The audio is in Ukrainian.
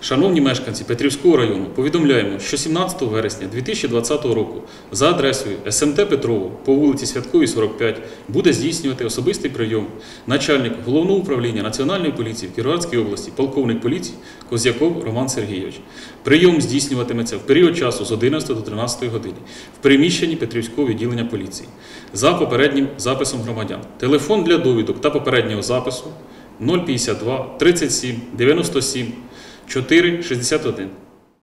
Шановні мешканці Петрівського району, повідомляємо, що 17 вересня 2020 року за адресою СМТ Петрово по вулиці Святковій, 45 буде здійснювати особистий прийом начальник Головного управління Національної поліції в Кіровоградській області, полковник поліції Козяков Роман Сергійович. Прийом здійснюватиметься в період часу з 11 до 13 години в приміщенні Петрівського відділення поліції за попереднім записом громадян. Телефон для довідок та попереднього запису 052 37 97 461.